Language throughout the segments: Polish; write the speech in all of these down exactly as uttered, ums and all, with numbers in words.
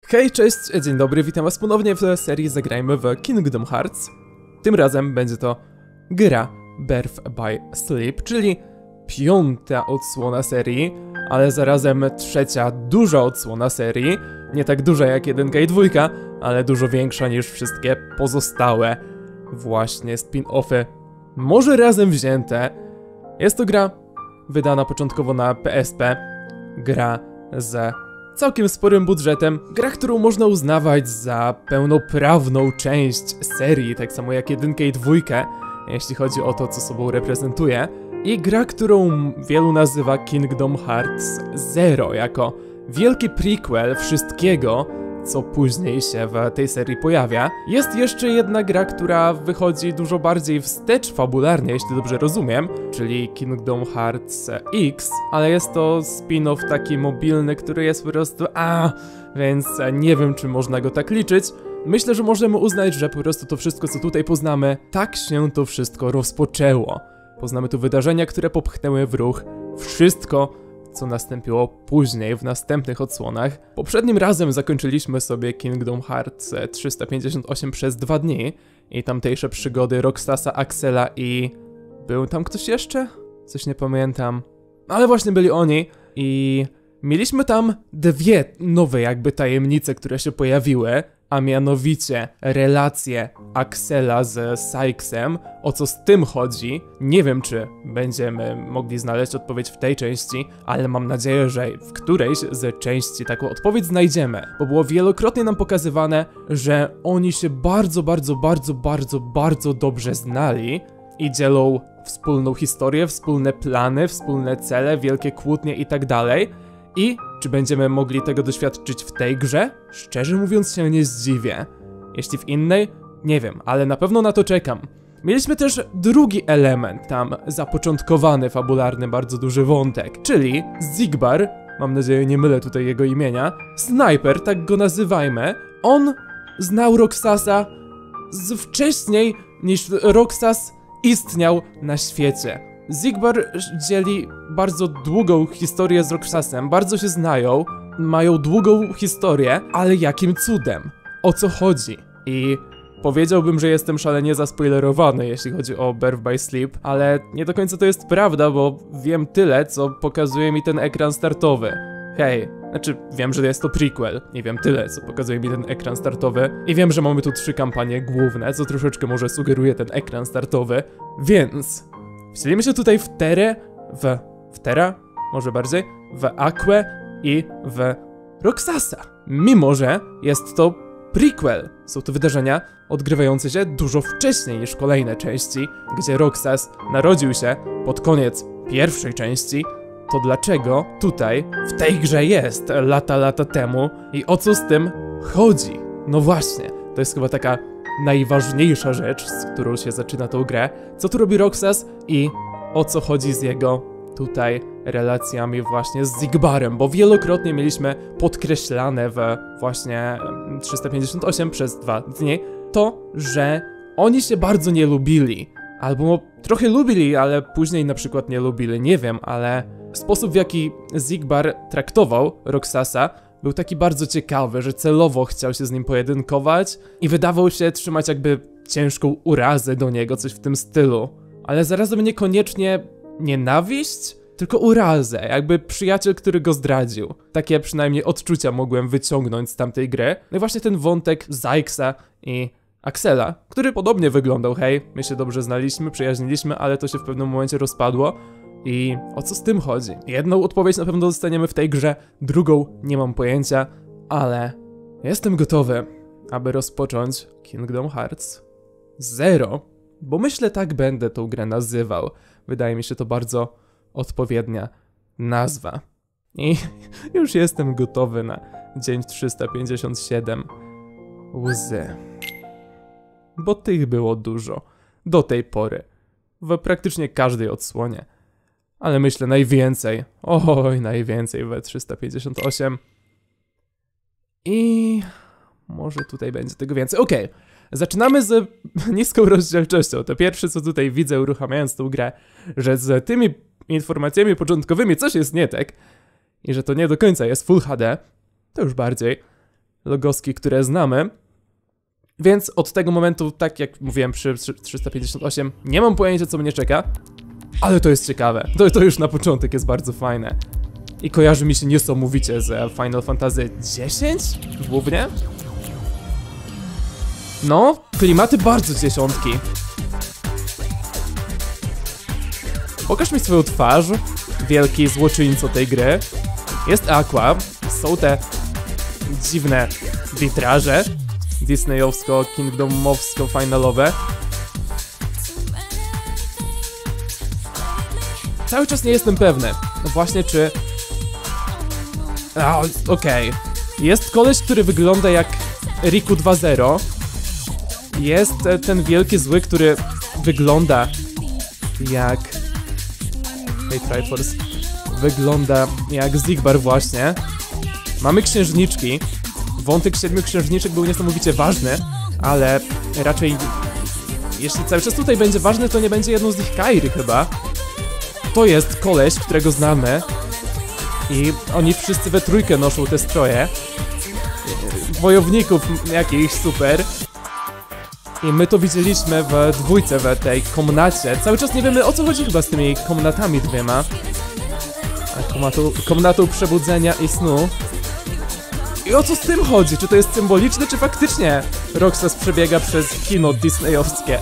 Hej, cześć, dzień dobry, witam was ponownie w serii Zagrajmy w Kingdom Hearts. Tym razem będzie to gra Birth by Sleep, czyli piąta odsłona serii, ale zarazem trzecia duża odsłona serii. Nie tak duża jak jedynka i dwójka, ale dużo większa niż wszystkie pozostałe właśnie spin-offy, może razem wzięte. Jest to gra wydana początkowo na P S P, gra z całkiem sporym budżetem, gra, którą można uznawać za pełnoprawną część serii, tak samo jak jedynkę i dwójkę, jeśli chodzi o to, co sobą reprezentuje. I gra, którą wielu nazywa Kingdom Hearts Zero, jako wielki prequel wszystkiego, co później się w tej serii pojawia. Jest jeszcze jedna gra, która wychodzi dużo bardziej wstecz fabularnie, jeśli dobrze rozumiem, czyli Kingdom Hearts X, ale jest to spin-off taki mobilny, który jest po prostu a, więc nie wiem, czy można go tak liczyć. Myślę, że możemy uznać, że po prostu to wszystko, co tutaj poznamy, tak się to wszystko rozpoczęło. Poznamy tu wydarzenia, które popchnęły w ruch wszystko, co nastąpiło później w następnych odsłonach. Poprzednim razem zakończyliśmy sobie Kingdom Hearts trzysta pięćdziesiąt osiem przez dwa dni i tamtejsze przygody Roxasa, Axela i... był tam ktoś jeszcze? Coś nie pamiętam. Ale właśnie byli oni i mieliśmy tam dwie nowe jakby tajemnice, które się pojawiły, a mianowicie relacje Axela z Sykesem. O co z tym chodzi? Nie wiem, czy będziemy mogli znaleźć odpowiedź w tej części, ale mam nadzieję, że w którejś z części taką odpowiedź znajdziemy, bo było wielokrotnie nam pokazywane, że oni się bardzo, bardzo, bardzo, bardzo, bardzo dobrze znali i dzielą wspólną historię, wspólne plany, wspólne cele, wielkie kłótnie i tak dalej. I czy będziemy mogli tego doświadczyć w tej grze? Szczerze mówiąc się nie zdziwię. Jeśli w innej? Nie wiem, ale na pewno na to czekam. Mieliśmy też drugi element, tam zapoczątkowany, fabularny, bardzo duży wątek, czyli Xigbar, mam nadzieję nie mylę tutaj jego imienia, Sniper, tak go nazywajmy. On znał Roxasa z wcześniej niż Roxas istniał na świecie. Xigbar dzieli bardzo długą historię z Roxasem, bardzo się znają, mają długą historię, ale jakim cudem? O co chodzi? I powiedziałbym, że jestem szalenie zaspoilerowany, jeśli chodzi o Birth by Sleep, ale nie do końca to jest prawda, bo wiem tyle, co pokazuje mi ten ekran startowy. Hej, znaczy wiem, że jest to prequel i wiem tyle, co pokazuje mi ten ekran startowy i wiem, że mamy tu trzy kampanie główne, co troszeczkę może sugeruje ten ekran startowy, więc... wcielimy się tutaj w Terę, w... w Tera? Może bardziej? W Aquę i w Roxasa. Mimo, że jest to prequel. Są to wydarzenia odgrywające się dużo wcześniej niż kolejne części, gdzie Roxas narodził się pod koniec pierwszej części. To dlaczego tutaj, w tej grze jest lata, lata temu i o co z tym chodzi? No właśnie, to jest chyba taka najważniejsza rzecz, z którą się zaczyna tą grę. Co tu robi Roxas i o co chodzi z jego tutaj relacjami właśnie z Xigbarem, bo wielokrotnie mieliśmy podkreślane w właśnie trzysta pięćdziesiąt osiem przez dwa dni to, że oni się bardzo nie lubili. Albo trochę lubili, ale później na przykład nie lubili, nie wiem, ale sposób, w jaki Xigbar traktował Roxasa był taki bardzo ciekawy, że celowo chciał się z nim pojedynkować i wydawał się trzymać jakby ciężką urazę do niego, coś w tym stylu. Ale zarazem niekoniecznie nienawiść, tylko urazę, jakby przyjaciel, który go zdradził. Takie przynajmniej odczucia mogłem wyciągnąć z tamtej gry. No i właśnie ten wątek Sykesa i Axela, który podobnie wyglądał, hej, my się dobrze znaliśmy, przyjaźniliśmy, ale to się w pewnym momencie rozpadło. I o co z tym chodzi? Jedną odpowiedź na pewno dostaniemy w tej grze, drugą nie mam pojęcia, ale jestem gotowy, aby rozpocząć Kingdom Hearts Zero, bo myślę tak będę tą grę nazywał. Wydaje mi się to bardzo odpowiednia nazwa. I już jestem gotowy na dzień trzysta pięćdziesiąt siedem. Łzy. Bo tych było dużo. Do tej pory. W praktycznie każdej odsłonie. Ale myślę najwięcej, oj, najwięcej w trzysta pięćdziesiąt osiem. I może tutaj będzie tego więcej. Okej, okay. Zaczynamy z niską rozdzielczością. To pierwsze, co tutaj widzę, uruchamiając tą grę, że z tymi informacjami początkowymi coś jest nie tak i że to nie do końca jest Full H D, to już bardziej. logoski, które znamy. Więc od tego momentu, tak jak mówiłem przy trzysta pięćdziesiąt osiem, nie mam pojęcia, co mnie czeka, ale to jest ciekawe. To, to już na początek jest bardzo fajne. I kojarzy mi się niesamowicie z Final Fantasy dziesięć głównie. No, klimaty bardzo dziesiątki. Pokaż mi swoją twarz, wielki złoczyńco tej gry. Jest Aqua, są te dziwne witraże disneyowsko, kingdomowsko, finalowe. Cały czas nie jestem pewny, no właśnie czy... Okej. Okay. Jest koleś, który wygląda jak Riku dwa zero. Jest ten wielki zły, który wygląda jak... Hey, Triforce. Wygląda jak Zigbar właśnie. Mamy księżniczki. Wątek siedmiu księżniczek był niesamowicie ważny, ale raczej... Jeśli cały czas tutaj będzie ważny, to nie będzie jedną z nich Kairi chyba. To jest koleś, którego znamy. I oni wszyscy we trójkę noszą te stroje. Wojowników jakichś super. I my to widzieliśmy w dwójce, w tej komnacie. Cały czas nie wiemy, o co chodzi chyba z tymi komnatami dwiema. Komnatą, komnatą przebudzenia i snu. I o co z tym chodzi? Czy to jest symboliczne, czy faktycznie Roxas przebiega przez kino disneyowskie?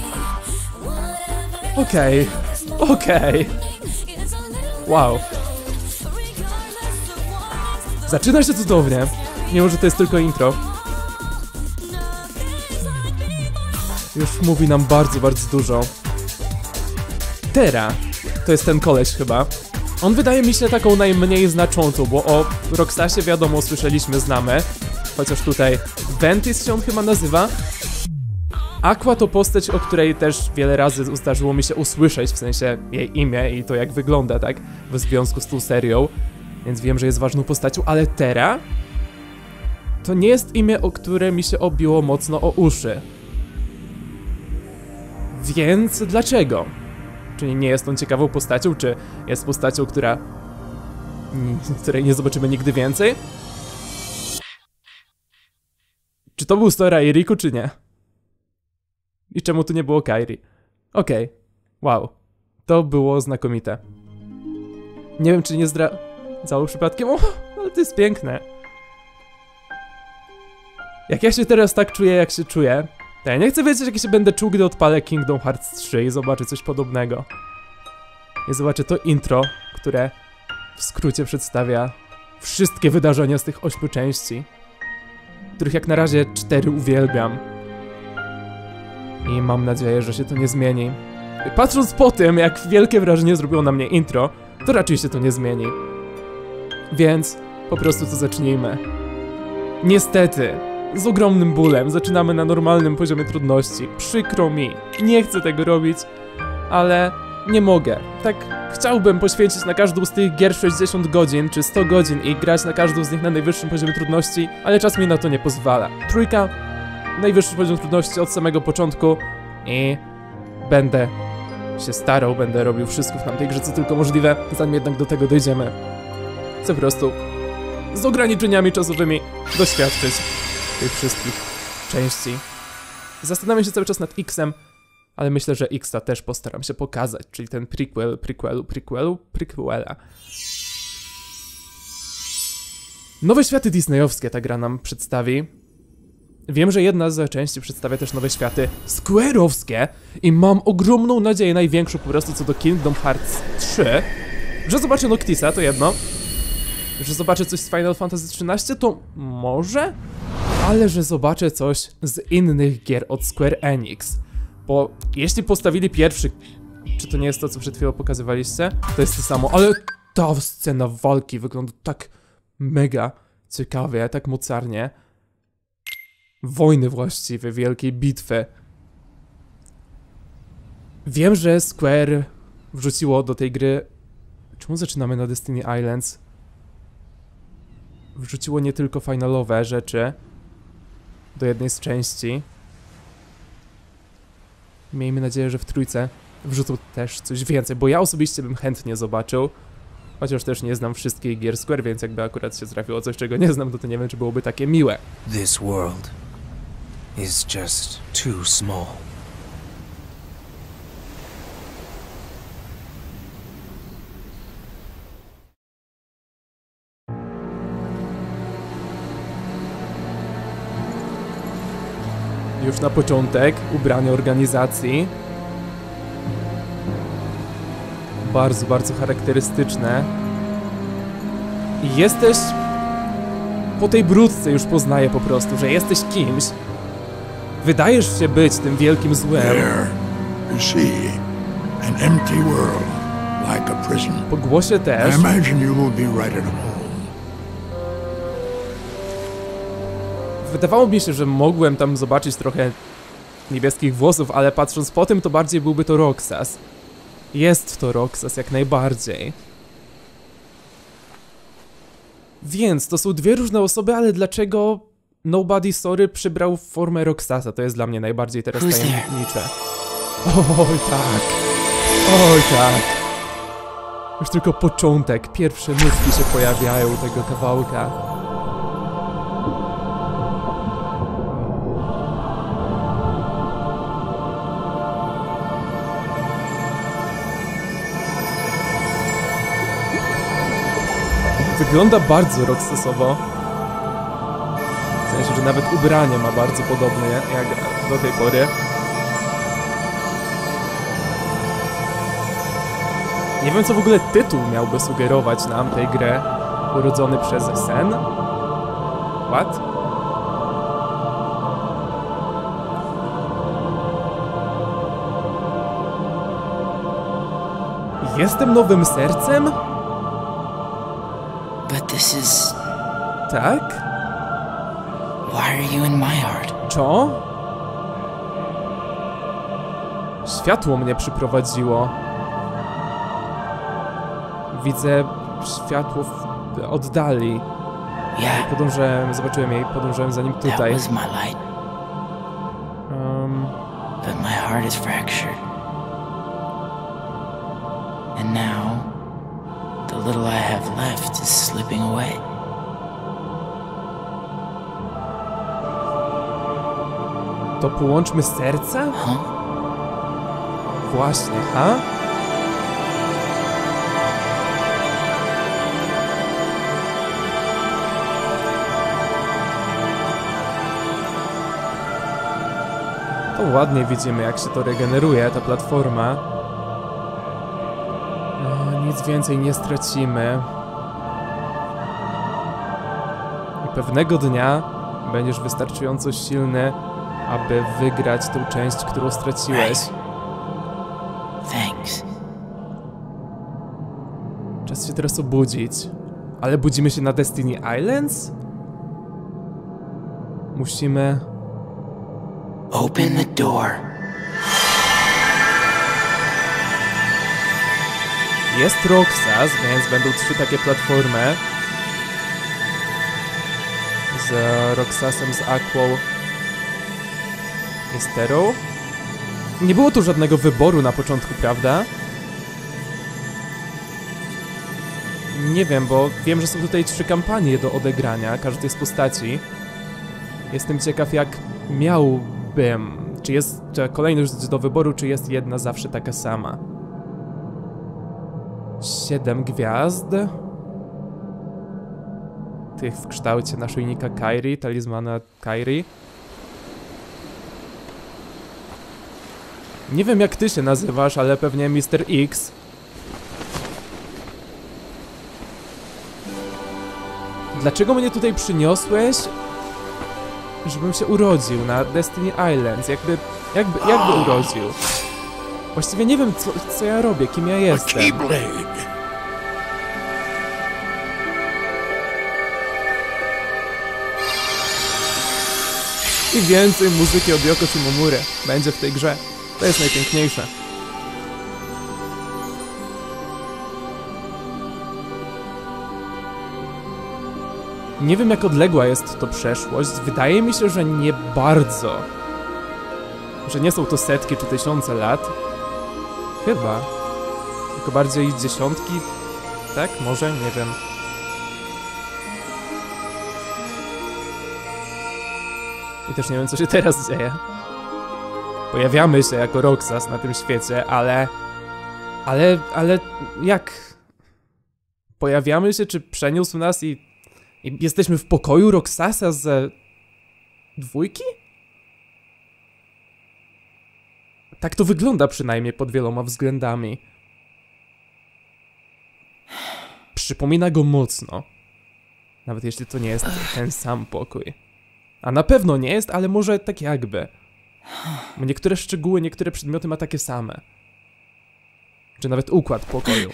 Okej, okay. okej. Okay. Wow. Zaczyna się cudownie. Mimo, że to jest tylko intro. Już mówi nam bardzo, bardzo dużo. Terra. To jest ten koleś chyba. On wydaje mi się taką najmniej znaczącą, bo o Roxasie wiadomo, słyszeliśmy, znamy. Chociaż tutaj Ventis się on chyba nazywa. Aqua to postać, o której też wiele razy zdarzyło mi się usłyszeć, w sensie jej imię i to jak wygląda, tak? W związku z tą serią. Więc wiem, że jest ważną postacią, ale Terra to nie jest imię, o które mi się obiło mocno o uszy. Więc dlaczego? Czy nie jest on ciekawą postacią, czy jest postacią, która... której nie zobaczymy nigdy więcej? Czy to był Sora i Riku, czy nie? I czemu tu nie było Kairi? Okej. Okay. Wow. To było znakomite. Nie wiem, czy nie zdradzało przypadkiem. O, ale to jest piękne. Jak ja się teraz tak czuję, jak się czuję, to ja nie chcę wiedzieć, jak się będę czuł, gdy odpalę Kingdom Hearts trzy i zobaczę coś podobnego. I zobaczę to intro, które w skrócie przedstawia wszystkie wydarzenia z tych ośmiu części, których jak na razie cztery uwielbiam. I mam nadzieję, że się to nie zmieni. I patrząc po tym, jak wielkie wrażenie zrobiło na mnie intro, to raczej się to nie zmieni. Więc po prostu to zacznijmy. Niestety, z ogromnym bólem zaczynamy na normalnym poziomie trudności. Przykro mi, nie chcę tego robić, ale nie mogę. Tak chciałbym poświęcić na każdą z tych gier sześćdziesiąt godzin czy sto godzin i grać na każdą z nich na najwyższym poziomie trudności, ale czas mi na to nie pozwala. Trójka, najwyższy poziom trudności od samego początku i będę się starał, będę robił wszystko w tamtej grze, co tylko możliwe, zanim jednak do tego dojdziemy. Chcę po prostu z ograniczeniami czasowymi doświadczyć tych wszystkich części. Zastanawiam się cały czas nad X-em, ale myślę, że X-a też postaram się pokazać, czyli ten prequel, prequelu, prequelu, prequela. Nowe światy disneyowskie ta gra nam przedstawi. Wiem, że jedna z części przedstawia też nowe światy square'owskie i mam ogromną nadzieję, największą po prostu co do Kingdom Hearts trzy, że zobaczę Noctisa, to jedno, że zobaczę coś z Final Fantasy trzynaście, to może, ale że zobaczę coś z innych gier od Square Enix, bo jeśli postawili pierwszy, czy to nie jest to, co przed chwilą pokazywaliście, to jest to samo, ale ta scena walki wygląda tak mega ciekawie, tak mocarnie. Wojny właściwie, wielkiej bitwy. Wiem, że Square wrzuciło do tej gry... Czemu zaczynamy na Destiny Islands? Wrzuciło nie tylko finalowe rzeczy do jednej z części. Miejmy nadzieję, że w trójce wrzucą też coś więcej, bo ja osobiście bym chętnie zobaczył Chociaż też nie znam wszystkich gier Square, więc jakby akurat się trafiło coś, czego nie znam, to, to nie wiem, czy byłoby takie miłe. This world is just too small. Już na początek ubranie organizacji. Bardzo, bardzo charakterystyczne. I jesteś... Po tej brudce już poznaję po prostu, że jesteś kimś. Wydajesz się być tym wielkim złem. There, you see, an empty world, like a prison. Po głosie też. I imagine you will be right at home. Wydawało mi się, że mogłem tam zobaczyć trochę niebieskich włosów, ale patrząc po tym, to bardziej byłby to Roxas. Jest to Roxas jak najbardziej. Więc to są dwie różne osoby, ale dlaczego Nobody Sorry przybrał formę Roxasa? To jest dla mnie najbardziej teraz tajemnicze. Oj tak. Oj tak. Już tylko początek. Pierwsze nutki się pojawiają tego kawałka. Wygląda bardzo Roxasowo. W sensie, że nawet ubranie ma bardzo podobne jak do tej pory. Nie wiem, co w ogóle tytuł miałby sugerować nam tej grę. Urodzony przez sen? What? Jestem nowym sercem? But this is... Tak? Why are you in my heart? Co? Światło mnie przyprowadziło. Widzę światło w oddali. Yeah, Podążałem, zobaczyłem jej, podążałem za nim that tutaj. was my light. Um, But my heart is fractured. And now, the little I have left is slipping away. to połączmy serca? Huh? Właśnie, ha? To ładnie widzimy, jak się to regeneruje, ta platforma. No, nic więcej nie stracimy. I pewnego dnia będziesz wystarczająco silny, aby wygrać tą część, którą straciłeś. Thanks. Czas się teraz obudzić. Ale budzimy się na Destiny Islands? Musimy... Open the door. Jest Roxas, więc będą trzy takie platformy. Z Roxasem, z Aquą i z Terą. Nie było tu żadnego wyboru na początku, prawda? Nie wiem, bo wiem, że są tutaj trzy kampanie do odegrania, każdej z postaci. Jestem ciekaw, jak miałbym... Czy jest kolejność do wyboru, czy jest jedna zawsze taka sama? Siedem gwiazd. Tych w kształcie naszyjnika Kairi, talizmana Kairi. Nie wiem, jak ty się nazywasz, ale pewnie mister X. Dlaczego mnie tutaj przyniosłeś? Żebym się urodził na Destiny Islands. Jakby, jakby, jakby urodził. Właściwie nie wiem, co, co ja robię, kim ja A jestem. Keyblade. I więcej muzyki od Yoko Shimomura będzie w tej grze. To jest najpiękniejsze. Nie wiem, jak odległa jest to przeszłość. Wydaje mi się, że nie bardzo. Że nie są to setki czy tysiące lat. Chyba. Tylko bardziej dziesiątki tak? Może? Nie wiem. I też nie wiem, co się teraz dzieje. Pojawiamy się jako Roxas na tym świecie, ale... Ale... ale... jak? Pojawiamy się, czy przeniósł nas i... i jesteśmy w pokoju Roxasa z... dwójki? Tak to wygląda przynajmniej pod wieloma względami. Przypomina go mocno. Nawet jeśli to nie jest ten sam pokój. A na pewno nie jest, ale może tak jakby. Niektóre szczegóły, niektóre przedmioty ma takie same. Czy nawet układ pokoju.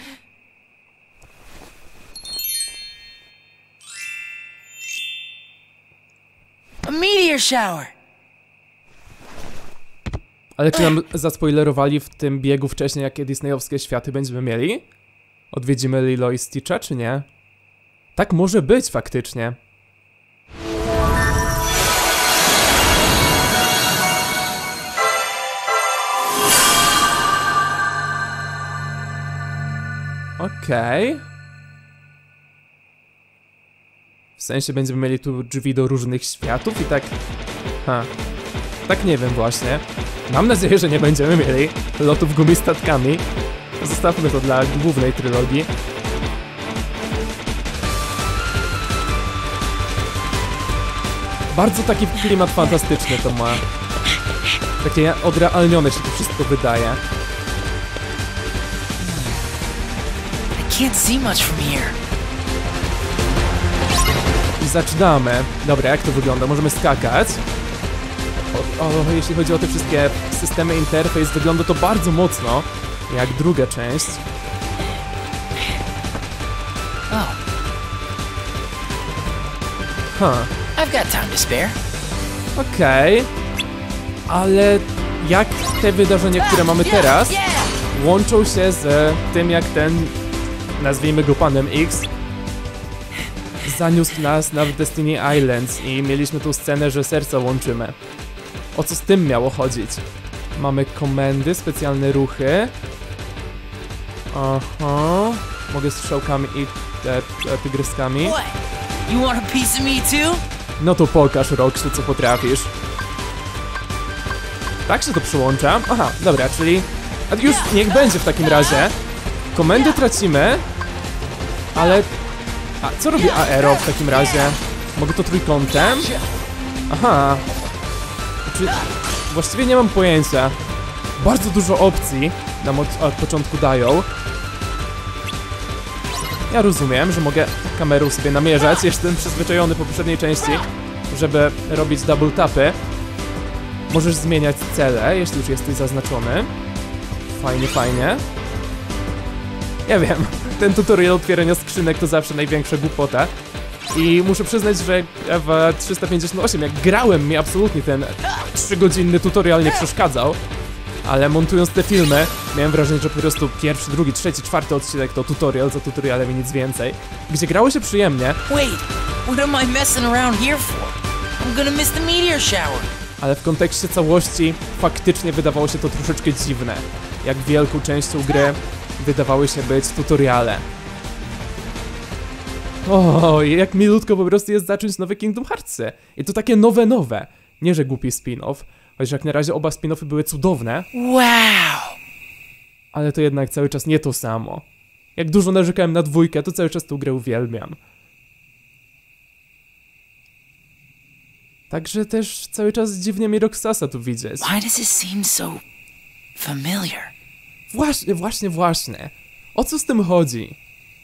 A meteor shower! Ale czy nam zaspoilerowali w tym biegu wcześniej, jakie disneyowskie światy będziemy mieli? Odwiedzimy Lilo i Stitcha, czy nie? Tak może być faktycznie. Okej. Okay. W sensie będziemy mieli tu drzwi do różnych światów i tak... Ha. Tak nie wiem właśnie. Mam nadzieję, że nie będziemy mieli lotów gumistatkami. Zostawmy to dla głównej trylogii. Bardzo taki klimat fantastyczny to ma. Takie odrealnione się to wszystko wydaje. I can't see much from here. I zaczynamy. Dobra, jak to wygląda? Możemy skakać. O, o, jeśli chodzi o te wszystkie systemy interfejs, wygląda to bardzo mocno jak druga część. Oh. Huh. I've got time to spare. Okej. Okay. Ale jak te wydarzenia, które mamy teraz, łączą się z tym, jak ten, nazwijmy go Panem X, zaniósł nas na Destiny Islands i mieliśmy tą scenę, że serca łączymy. O co z tym miało chodzić? Mamy komendy, specjalne ruchy. Aha. Mogę strzałkami i te, te tygryskami. You want a piece of me too? No to pokaż, Roxu, co potrafisz. Tak się to przyłącza? Aha, dobra, czyli... A już niech będzie w takim razie. Komendy tracimy. Ale... A co robi Aero w takim razie? Mogę to trójkątem? Aha. Czy... Właściwie nie mam pojęcia. Bardzo dużo opcji nam od, od początku dają. Ja rozumiem, że mogę kamerą sobie namierzać. Jestem przyzwyczajony po poprzedniej części, żeby robić double tapy. Możesz zmieniać cele, jeśli już jesteś zaznaczony. Fajnie, fajnie. Ja wiem, ten tutorial otwierania skrzynek to zawsze największa głupota. I muszę przyznać, że w trzysta pięćdziesiąt osiem, jak grałem, mi absolutnie ten trzygodzinny tutorial nie przeszkadzał. Ale montując te filmy, miałem wrażenie, że po prostu pierwszy, drugi, trzeci, czwarty odcinek to tutorial za tutorialem i nic więcej. Gdzie grało się przyjemnie. Wait, what am I messing around here for? I'm gonna miss the meteor shower. Ale w kontekście całości faktycznie wydawało się to troszeczkę dziwne. Jak wielką częścią gry wydawały się być tutoriale. O, jak milutko po prostu jest zacząć nowe Kingdom Heartsy. I to takie nowe, nowe. Nie, że głupi spin-off. Chociaż jak na razie oba spin-offy były cudowne. Wow! Ale to jednak cały czas nie to samo. Jak dużo narzekałem na dwójkę, to cały czas tę grę uwielbiam. Także też cały czas dziwnie mi Roxasa tu widzieć. Why does it seem so familiar? Właśnie, właśnie, właśnie. O co z tym chodzi?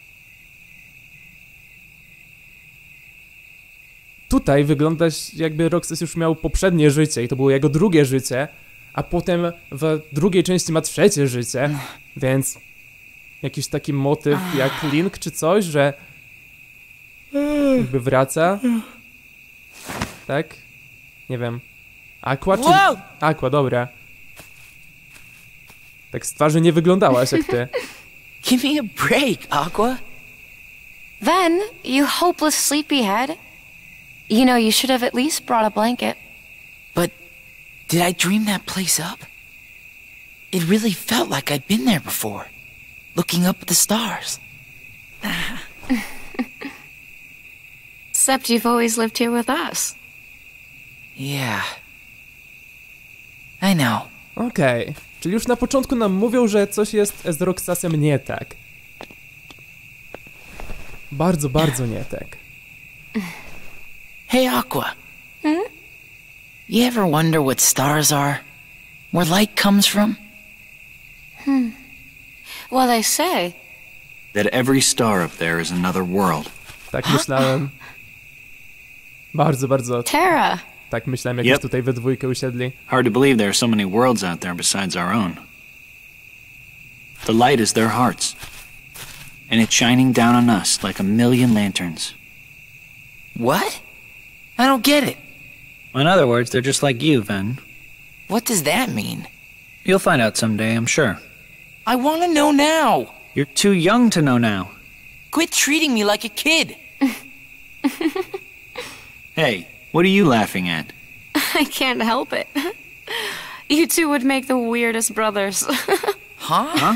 Tutaj wygląda jakby Roxas już miał poprzednie życie i to było jego drugie życie, a potem w drugiej części ma trzecie życie, więc jakiś taki motyw jak Link czy coś, że jakby wraca. Tak? Nie wiem. Aqua czy... Aqua, dobra. Tak z twarzy nie wyglądałaś jak ty. Give me a break, Aqua. Then, you hopeless sleepyhead. You know, you should have at least brought a blanket. But did I dream that place up? It really felt like I'd been there before, looking up at the stars. Except you've always lived here with us. Yeah. I know. Okej, okay. Czyli już na początku nam mówią, że coś jest z Roxasem nie tak. Bardzo, bardzo nie tak. Hey, Aqua. Hmm? You ever wonder what stars are? Where light comes from? Hmm. Well, they say that every star up there is another world. Tak myślałem. Bardzo, bardzo. Terra. Tak myślałem, jak yep. już tutaj we dwójkę usiedli. Hard to believe there are so many worlds out there besides our own. The light is their hearts. And it's shining down on us like a million lanterns. What? I don't get it. In other words, they're just like you, Ven. What does that mean? You'll find out someday, I'm sure. I want to know now. You're too young to know now. Quit treating me like a kid. Hey, what are you laughing at? I can't help it. You two would make the weirdest brothers. Huh? Huh?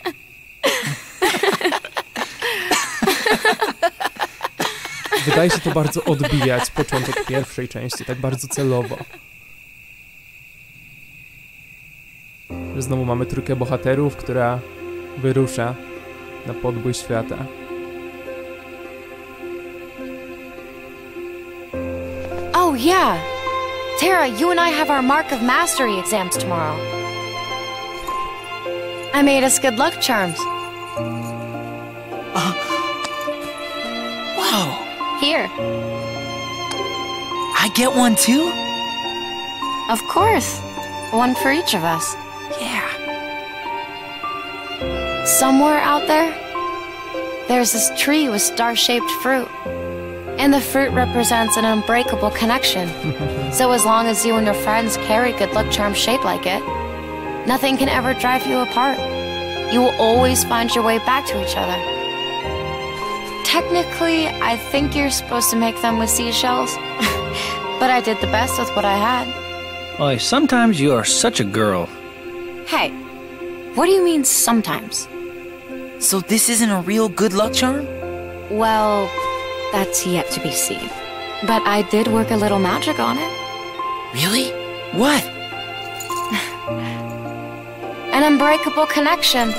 Wydaje się to bardzo odbijać początek pierwszej części, tak bardzo celowo. Że znowu mamy trójkę bohaterów, która wyrusza na podbój świata. Oh yeah! Terra, you and I have our Mark of Mastery exams tomorrow. I made us good luck charms. Uh, wow! Here. I get one too? Of course. One for each of us. Yeah. Somewhere out there, there's this tree with star-shaped fruit. And the fruit represents an unbreakable connection. So as long as you and your friends carry good luck charms shaped like it, nothing can ever drive you apart. You will always find your way back to each other. Technically, I think you're supposed to make them with seashells. But I did the best with what I had. Boy, sometimes you are such a girl. Hey, what do you mean sometimes? So this isn't a real good luck charm? Well, that's yet to be seen. But I did work a little magic on it. Really? What? An unbreakable connection.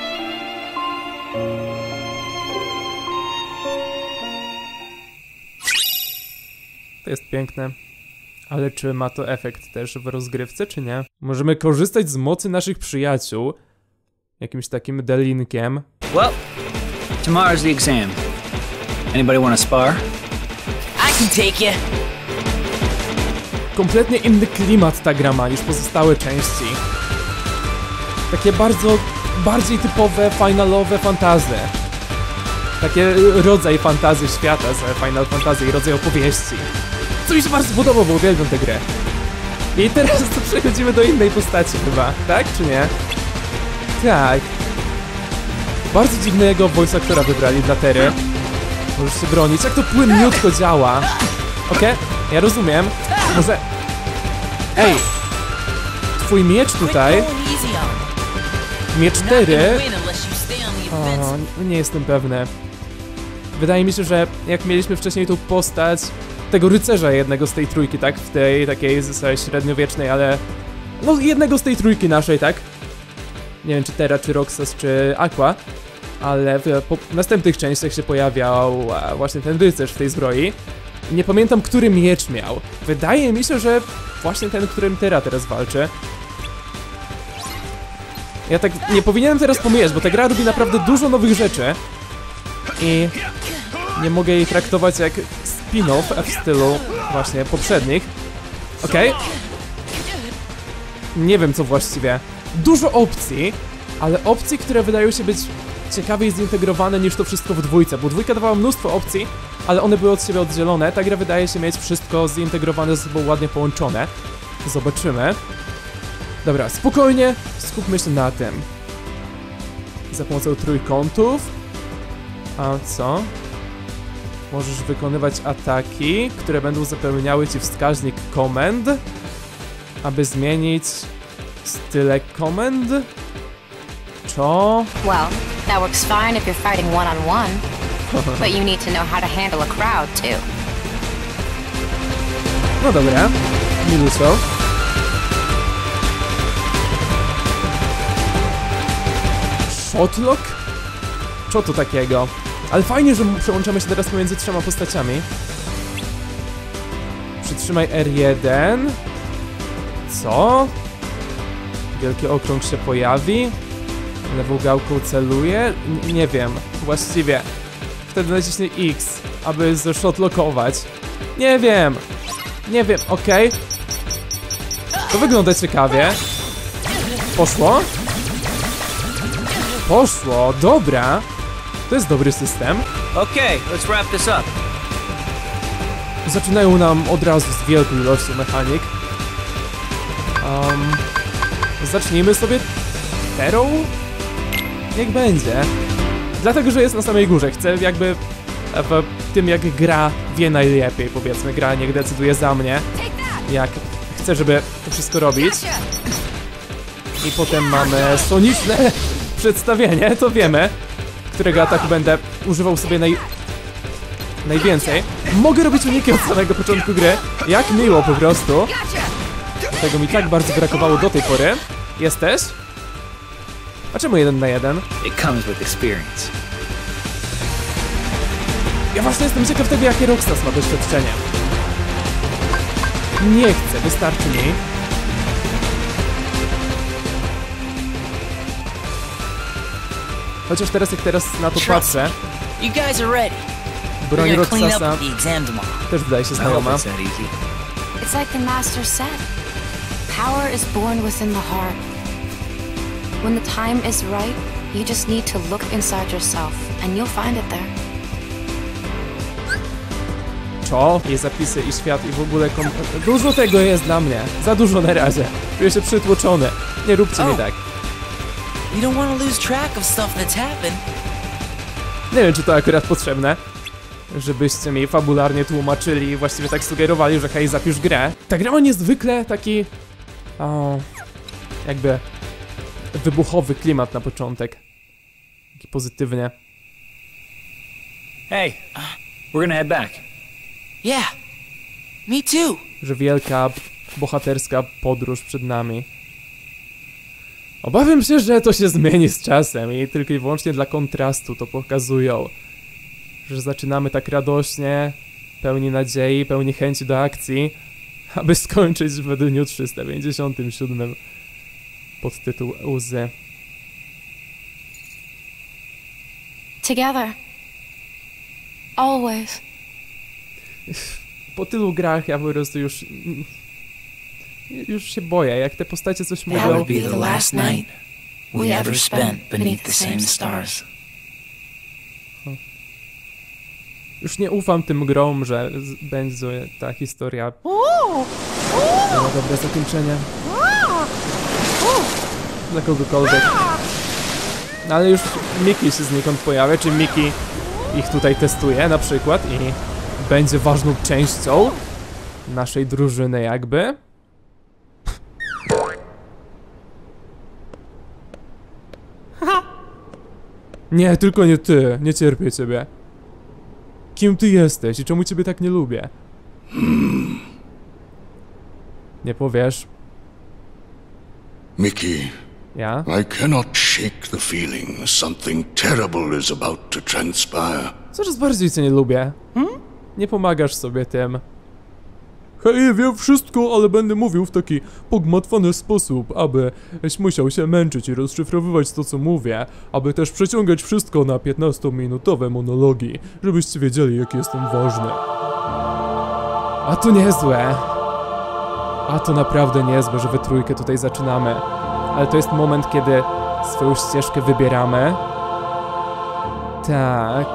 To jest piękne. Ale czy ma to efekt też w rozgrywce, czy nie? Możemy korzystać z mocy naszych przyjaciół. Jakimś takim delinkiem. Well, tomorrow's the exam. Anybody want to spar? I can take you. Kompletnie inny klimat ta gra ma niż pozostałe części. Takie bardzo, bardziej typowe, finalowe fantasy. Takie rodzaj fantazy świata z Final Fantasy i rodzaj opowieści. Co mi się bardzo podoba, bo uwielbiam tę grę. I teraz to przechodzimy do innej postaci chyba, tak czy nie? Tak. Bardzo dziwnego voice actora wybrali dla Terry. Możesz się bronić, jak to płynniutko działa. Okej, okay, ja rozumiem. Może... Ej! Twój miecz tutaj... Miecz Terry... O, nie jestem pewny. Wydaje mi się, że jak mieliśmy wcześniej tą postać tego rycerza jednego z tej trójki, tak? W tej takiej średniowiecznej, ale... No jednego z tej trójki naszej, tak? Nie wiem, czy Terra, czy Roxas, czy Aqua. Ale w po następnych częściach się pojawiał właśnie ten rycerz w tej zbroi. Nie pamiętam, który miecz miał. Wydaje mi się, że właśnie ten, którym Terra teraz walczy. Ja tak nie powinienem teraz pomijać, bo ta gra robi naprawdę dużo nowych rzeczy. I nie mogę jej traktować jak spin-off w stylu właśnie poprzednich. Okej. Okay. Nie wiem co właściwie. Dużo opcji, ale opcji, które wydają się być ciekawiej zintegrowane niż to wszystko w dwójce, bo dwójka dawała mnóstwo opcji, ale one były od siebie oddzielone. Ta gra wydaje się mieć wszystko zintegrowane, ze sobą ładnie połączone. Zobaczymy. Dobra, spokojnie, skupmy się na tym. Za pomocą trójkątów. A co? Możesz wykonywać ataki, które będą zapełniały ci wskaźnik komend, aby zmienić style komend. Co? Well, that works fine if you're fighting one on one. But you need to know how to handle a crowd, too. No dobra, minuso. Shotlock? Co to takiego? Ale fajnie, że przełączamy się teraz pomiędzy trzema postaciami. Przytrzymaj R jeden. Co? Wielki okrąg się pojawi. Lewą gałką celuje. N nie wiem, właściwie. Wtedy naciśnij X, aby zshotlockować. Nie wiem. Nie wiem, okej. Okay. To wygląda ciekawie. Poszło? Poszło, dobra. To jest dobry system. Okay, let's wrap this up. Zaczynają nam od razu z wielką ilością mechanik. Um, zacznijmy sobie terą? Niech będzie. Dlatego, że jest na samej górze. Chcę jakby w tym, jak gra wie najlepiej, powiedzmy. Gra niech decyduje za mnie, jak chcę, żeby to wszystko robić. I potem mamy soniczne przedstawienie, to wiemy, którego ataku będę używał sobie naj... najwięcej. Mogę robić uniki od samego początku gry. Jak miło po prostu. Tego mi tak bardzo brakowało do tej pory. Jesteś? A czemu jeden na jeden? It comes with experience. Ja właśnie jestem ciekaw tego, jakie Roxas ma doświadczenie. Nie chcę, wystarczy mi. Chociaż teraz, jak teraz na to patrzę, You guys are ready. broń We're gonna clean up Roxasa at the exam tomorrow. też wydaje się I hope znajoma. it's that easy. It's like the Master said. Power is born within the heart. When the time is right, you just need to look inside yourself, and you'll find it there. Czo, jej zapisy i świat i w ogóle kom... Dużo tego jest dla mnie. Za dużo na razie. Czuję się przytłoczony. Nie róbcie mi Oh. tak. You don't want to lose track of stuff that's happened. Nie wiem, czy to akurat potrzebne, żebyście mi fabularnie tłumaczyli i właściwie tak sugerowali, że hej, zapisz grę. Ta gra ma niezwykle taki... O, jakby... wybuchowy klimat na początek. Taki pozytywnie. Hey, we're gonna head back. Yeah, me too. Że wielka, bohaterska podróż przed nami. Obawiam się, że to się zmieni z czasem i tylko i wyłącznie dla kontrastu to pokazują. Że zaczynamy tak radośnie, pełni nadziei, pełni chęci do akcji, aby skończyć w dniu trzysta pięćdziesiątym siódmym pod tytuł Łzy. Together. Always. Po tylu grach ja po prostu już... Już się boję, jak te postacie coś That mówią. would be the last night we ever spent beneath the same stars. Już nie ufam tym grom, że z- będzie ta historia miała dobre zakończenie. Dla kogokolwiek. No ale już Miki się znikąd pojawia, czy Miki ich tutaj testuje na przykład i będzie ważną częścią naszej drużyny jakby. Nie, tylko nie ty, nie cierpię ciebie. Kim ty jesteś i czemu ciebie tak nie lubię? Nie powiesz? Mickey, Ja? I cannot shake the feeling something terrible is about to transpire. Coraz bardziej cię nie lubię. Nie pomagasz sobie tym. Hej, wiem wszystko, ale będę mówił w taki pogmatwany sposób, abyś musiał się męczyć i rozszyfrowywać to, co mówię, aby też przeciągać wszystko na piętnastominutowe monologi, żebyście wiedzieli, jaki jestem ważny. A to niezłe. A to naprawdę niezłe, że we trójkę tutaj zaczynamy. Ale to jest moment, kiedy swoją ścieżkę wybieramy. Tak.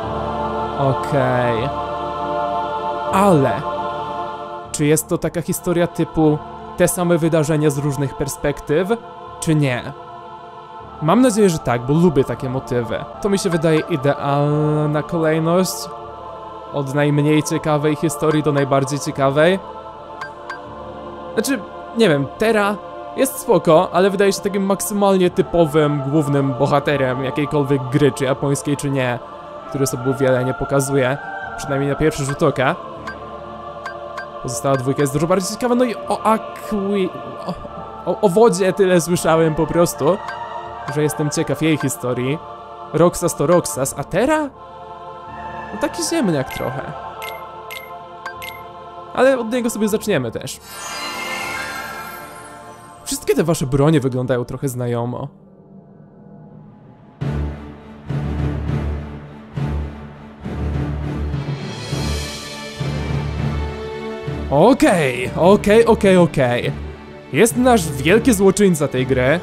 Okej. Ale... Czy jest to taka historia typu te same wydarzenia z różnych perspektyw, czy nie? Mam nadzieję, że tak, bo lubię takie motywy. To mi się wydaje idealna kolejność. Od najmniej ciekawej historii do najbardziej ciekawej. Znaczy, nie wiem, Terra jest spoko, ale wydaje się takim maksymalnie typowym głównym bohaterem jakiejkolwiek gry, czy japońskiej, czy nie. który sobie wiele nie pokazuje, przynajmniej na pierwszy rzut oka. Pozostała dwójka jest dużo bardziej ciekawa, no i o Akwi... O, o, o wodzie tyle słyszałem po prostu, że jestem ciekaw jej historii. Roxas to Roxas, a Terra? No taki ziemniak trochę. Ale od niego sobie zaczniemy też. Wszystkie te wasze bronie wyglądają trochę znajomo. Okej, okej, okej, okej. Jest nasz wielki złoczyńca tej gry,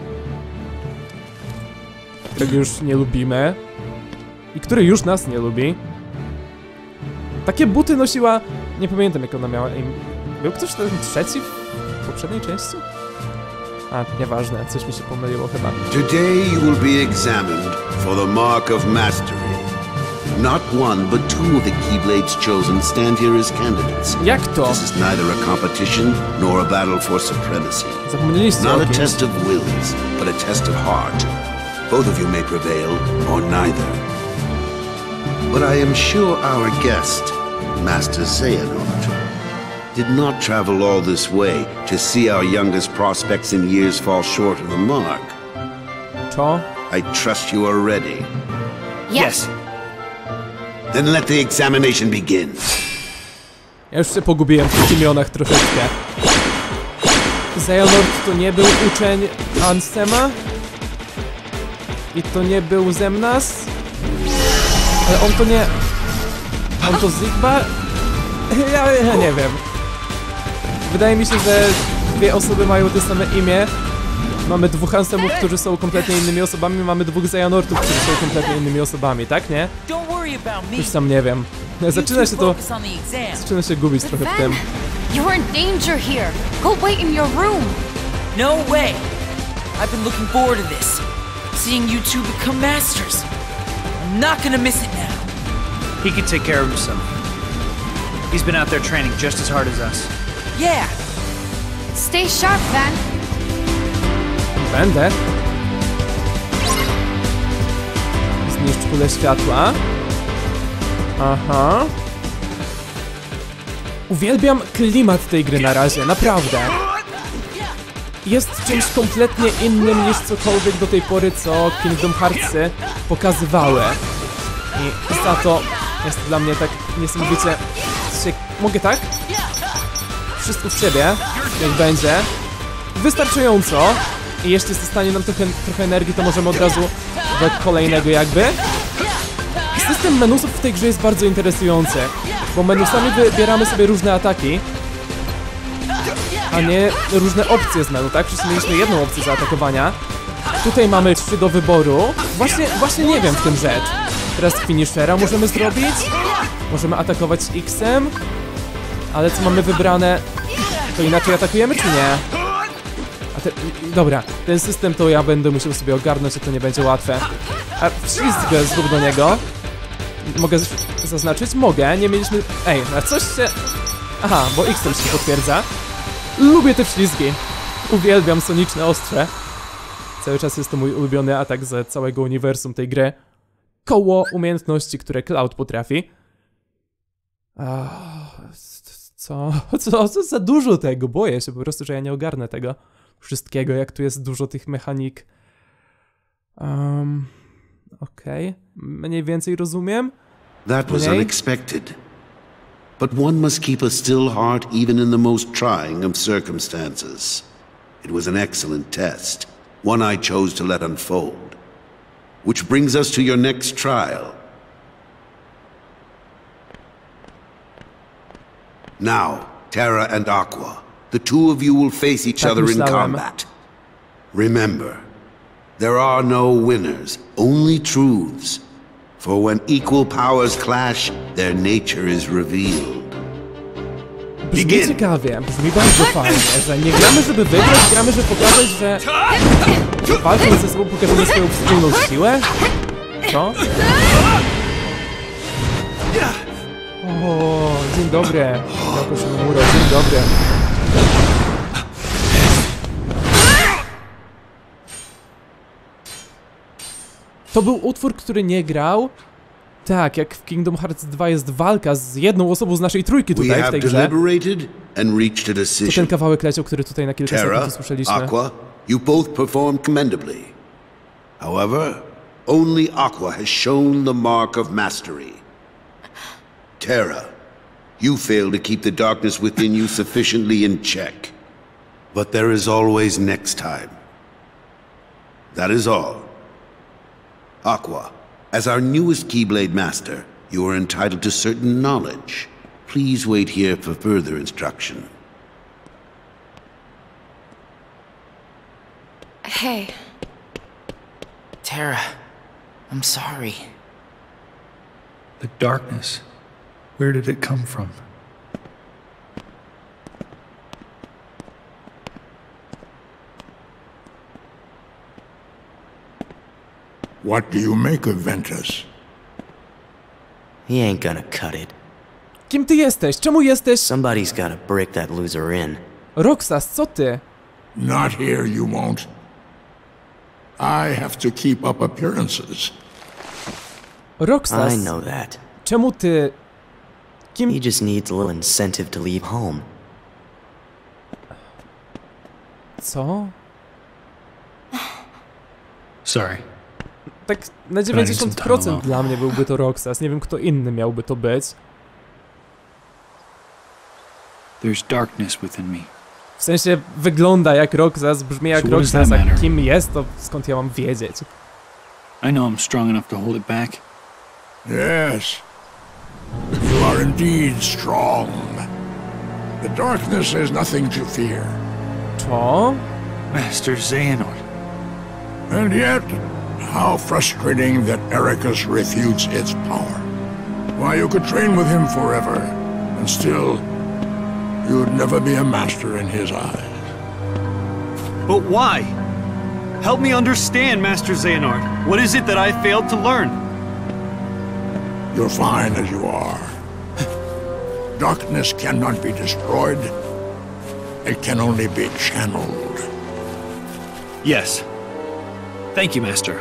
którego już nie lubimy i który już nas nie lubi. Takie buty nosiła... Nie pamiętam, jak ona miała im... Był ktoś ten trzeci w poprzedniej części? A, nieważne, coś mi się pomyliło chyba. Today you will be examined for the mark of mastery. Not one, but two of the Keyblades chosen stand here as candidates. Jak to? This is neither a competition nor a battle for supremacy. Zapomnieliście o Not a kimś. test of wills, but a test of heart. Both of you may prevail, or neither. But I am sure our guest, Master Xehanort, did not travel all this way to see our youngest prospects in years fall short of the mark. Co? I trust you are ready. Yes. Then let the examination begin. Ja już się pogubiłem w tych imionach troszeczkę. Xehanort to nie był uczeń Ansema? I to nie był Xemnas? Ale on to nie... On to Zigbar? Ja, ja nie wiem. Wydaje mi się, że dwie osoby mają to same imię. Mamy dwóch Ansemów, którzy są kompletnie innymi osobami, mamy dwóch Xehanortów, którzy są kompletnie innymi osobami, tak, nie? Już sam nie wiem. Zaczyna się to... Zaczyna się gubić trochę w tym. You're in danger here. Go wait in your room. No way! I've been looking forward to this. Seeing you two become masters. I'm not gonna miss it now. He can take care of himself. He's been out there training just as hard as us. Yeah! Stay sharp, then. Będę. Zniszcz kulę światła. Aha. Uwielbiam klimat tej gry na razie, naprawdę. Jest czymś kompletnie innym niż cokolwiek do tej pory, co Kingdom Heartsy pokazywały. I za to jest dla mnie tak niesamowicie... Mogę tak? Wszystko w ciebie, jak będzie. Wystarczająco. I jeśli zostanie nam trochę, trochę energii, to możemy od razu do kolejnego jakby. System menusów w tej grze jest bardzo interesujący, bo menusami wybieramy sobie różne ataki, a nie różne opcje z menu, tak? Przecież mieliśmy jedną opcję zaatakowania. Tutaj mamy trzy do wyboru. Właśnie, właśnie nie wiem w tym rzecz. Teraz finishera możemy zrobić. Możemy atakować X-em. Ale co mamy wybrane? To inaczej atakujemy, czy nie? A te, dobra, ten system to ja będę musiał sobie ogarnąć, a to nie będzie łatwe. A wślizgę zrób do niego. Mogę zaznaczyć? Mogę, nie mieliśmy... Ej, a coś się... Aha, bo X-em się potwierdza. Lubię te wślizgi. Uwielbiam soniczne ostrze. Cały czas jest to mój ulubiony atak z całego uniwersum tej gry. Koło umiejętności, które Cloud potrafi. Ach, co? Co? Co za dużo tego? Boję się po prostu, że ja nie ogarnę tego wszystkiego, jak tu jest dużo tych mechanik. Um, Okej. Okay. Mniej więcej rozumiem. That was unexpected. But one must keep a still heart even in the most trying of circumstances. It was an excellent test, one I chose to let unfold. Which brings us to your next trial. Now, Terra and Aqua, the two of you will face each other in combat. Remember, there are no winners, only truths. For when equal powers clash, their nature is revealed. Brzmi ciekawie, brzmi bardzo fajnie, że nie gramy, żeby wygrać, gramy, żeby pokazać, że walcząc ze sobą pokażemy swoją wspólną siłę? Co? O, dzień dobry. Jako Shimomura, dzień dobry. To był utwór, który nie grał tak, jak w Kingdom Hearts dwa jest walka z jedną osobą z naszej trójki We tutaj w have tej grze. deliberated and reached a To ten decision. kawałek leciał, który tutaj na kilka Terra, sekund usłyszeliśmy. Aqua, you both performed commendably. However, only Aqua has shown the mark of mastery. Terra, you fail to keep the darkness within you sufficiently in check. But there is always next time. That is all. Aqua, as our newest Keyblade Master, you are entitled to certain knowledge. Please wait here for further instruction. Hey. Terra, I'm sorry. The darkness. Where did it come from? What do you make of Ventus? He ain't gonna cut it. Kim ty jesteś? Czemu jesteś? Somebody's gotta break that loser in. Roxas, co ty? Not here, you won't. I have to keep up appearances. Roxas, I know that. czemu ty... Kim... He just needs a little incentive to leave home. Co? Sorry. Tak na dziewięćdziesiąt procent dla mnie byłby to Roxas. Nie wiem, kto inny miałby to być. There's darkness within me. W sensie wygląda jak Roxas, brzmi jak So what does Roxas, that a matter? kim jest, to skąd ja mam wiedzieć? I know I'm strong enough to hold it back. Yes. You are indeed strong. The darkness has nothing to fear. Co? Master Xehanort. And yet, how frustrating that Ericus refutes its power. Why, you could train with him forever, and still, you'd never be a master in his eyes. But why? Help me understand, Master Xehanort. What is it that I failed to learn? You're fine as you are. Darkness cannot be destroyed. It can only be channeled. Yes. Thank you, Master.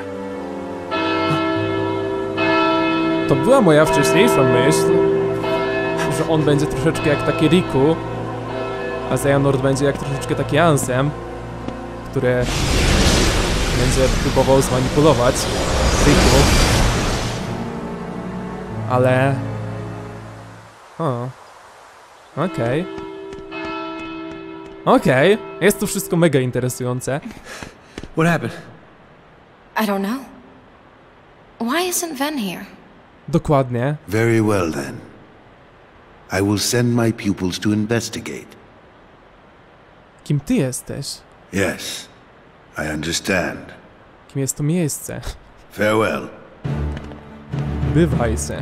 To była moja wcześniejsza myśl, że on będzie troszeczkę jak taki Riku, a Xehanort będzie jak troszeczkę taki Ansem, który będzie próbował zmanipulować Riku. Ale... O. Okej. Okej. Jest to wszystko mega interesujące. What happened? I don't know. Why isn't Ven here? Dokładnie. Very well then. I will send my pupils to investigate. Kim ty jesteś? Yes, I understand. Kim jest to miejsce? Farewell. Bywaj se.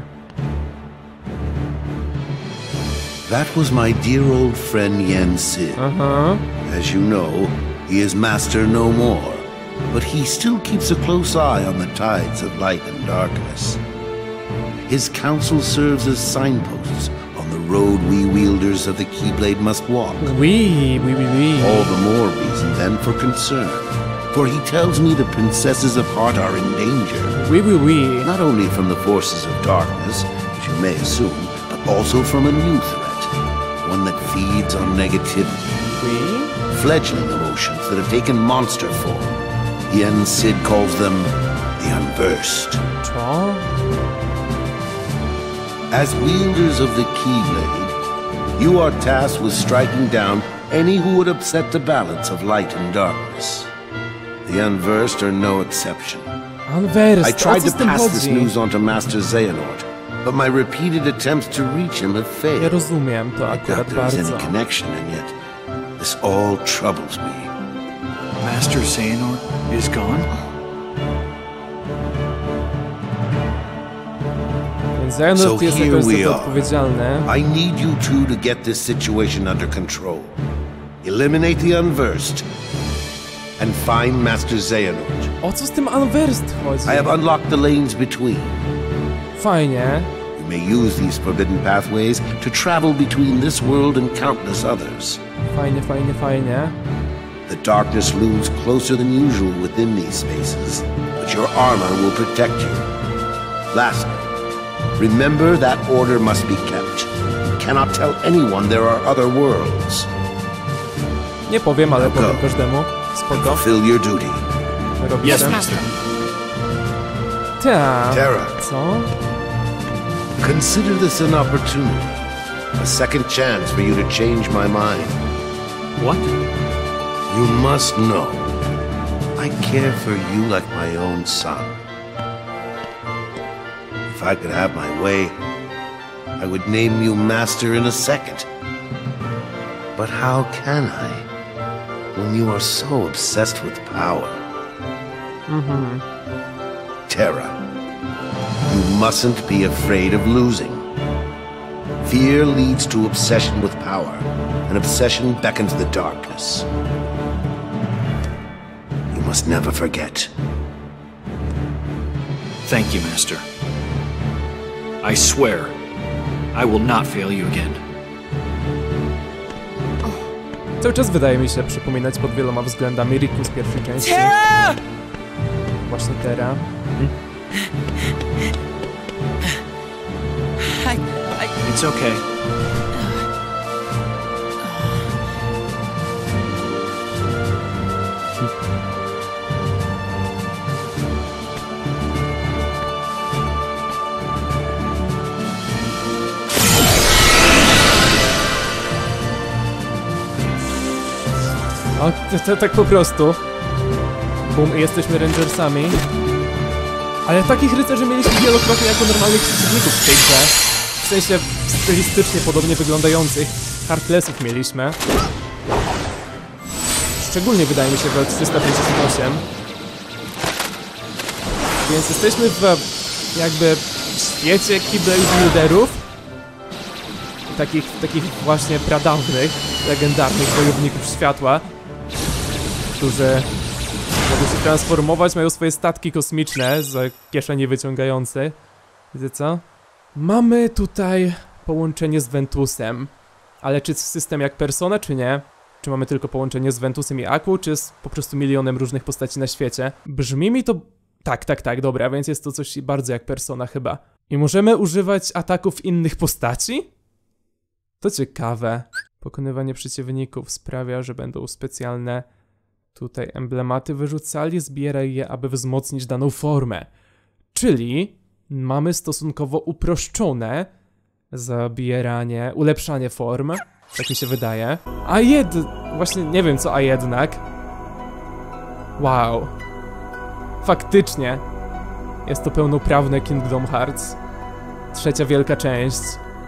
That was my dear old friend Yen Sid. Aha. As you know, he is master no more, but he still keeps a close eye on the tides of light and darkness. His counsel serves as signposts on the road we wielders of the Keyblade must walk. Oui, oui, oui, oui. All the more reason then for concern, for he tells me the princesses of Heart are in danger. Oui, oui, oui. Not only from the forces of darkness, as you may assume, but also from a new threat, one that feeds on negativity. Oui? Fledgling emotions that have taken monster form. Yen Sid calls them the Unversed. Co? As wielders of the Keyblade, you are tasked with striking down any who would upset the balance of light and darkness. The Unversed are no exception. Unversed, I tried o co to z tym pass this chodzi? news on to Master Xehanort, but my repeated attempts to reach him have Ja failed. rozumiem to I doubt akurat there is any bardzo. connection, and yet this all troubles me. Master Xehanort is gone? Więc Xehanort So jest here jakoś za we to are. odpowiedzialny. I need you two to get this situation under control. Eliminate the Unversed and find Master Xehanort. O co z tym Unversed chodzi? I have unlocked the lanes between. Fajnie. You may use these forbidden pathways to travel between this world and countless others. Fajnie, fajnie, fajnie. The darkness looms closer than usual within these spaces, but your armor will protect you. Lastly, Remember, that order must be kept. You cannot tell anyone there are other worlds. Nie powiem, ale powiem każdemu. Spoko. Fulfill your duty. Robię Yes, master. Ta. Terra. Co? Consider this an opportunity. A second chance for you to change my mind. What? You must know, I care for you like my own son. If I could have my way, I would name you master in a second. But how can I, when you are so obsessed with power? Mhm. Terra, you mustn't be afraid of losing. Fear leads to obsession with power, and obsession beckons the darkness. You must never forget. Thank you, Master. I swear, I will not fail you again. Cały czas wydaje mi się przypominać pod wieloma względami Riku z pierwszej części. Terra! Właśnie Terra. I, I... It's okay. O, to, to, tak po prostu. Bum, jesteśmy Rangersami. Ale takich rycerzy mieliśmy wielokrotnie jako normalnych przeciwników w tej grze. W sensie stylistycznie podobnie wyglądających. Heartlessów mieliśmy. Szczególnie wydaje mi się w trzysta pięćdziesiąt osiem. Więc jesteśmy w jakby świecie Keyblade Builderów. Takich, takich właśnie pradawnych, legendarnych wojowników światła, którzy mogą się transformować, mają swoje statki kosmiczne z kieszeni wyciągające. Wiecie co? Mamy tutaj połączenie z Ventusem. Ale czy system jak Persona, czy nie? Czy mamy tylko połączenie z Ventusem i Aquą, czy z po prostu milionem różnych postaci na świecie? Brzmi mi to... Tak, tak, tak, dobra, więc jest to coś bardzo jak Persona chyba. I możemy używać ataków innych postaci? To ciekawe. Pokonywanie przeciwników sprawia, że będą specjalne tutaj emblematy wyrzucali, zbieraj je, aby wzmocnić daną formę. Czyli mamy stosunkowo uproszczone zabieranie, ulepszanie form, tak mi się wydaje. A jed... właśnie nie wiem co a jednak. Wow. Faktycznie. Jest to pełnoprawne Kingdom Hearts. Trzecia wielka część.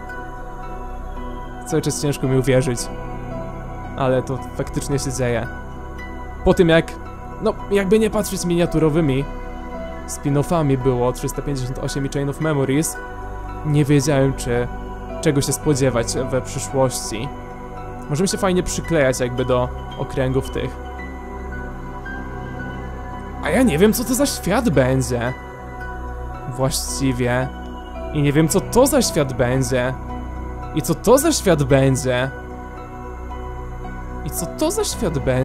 Cały czas ciężko mi uwierzyć. Ale to faktycznie się dzieje. Po tym jak, no jakby nie patrzeć miniaturowymi spin-offami było trzysta pięćdziesiąt osiem i Chain of Memories, nie wiedziałem czy czego się spodziewać we przyszłości. Możemy się fajnie przyklejać jakby do okręgów tych. A ja nie wiem co to za świat będzie. Właściwie. I nie wiem co to za świat będzie. I co to za świat będzie? I co to za świat będzie?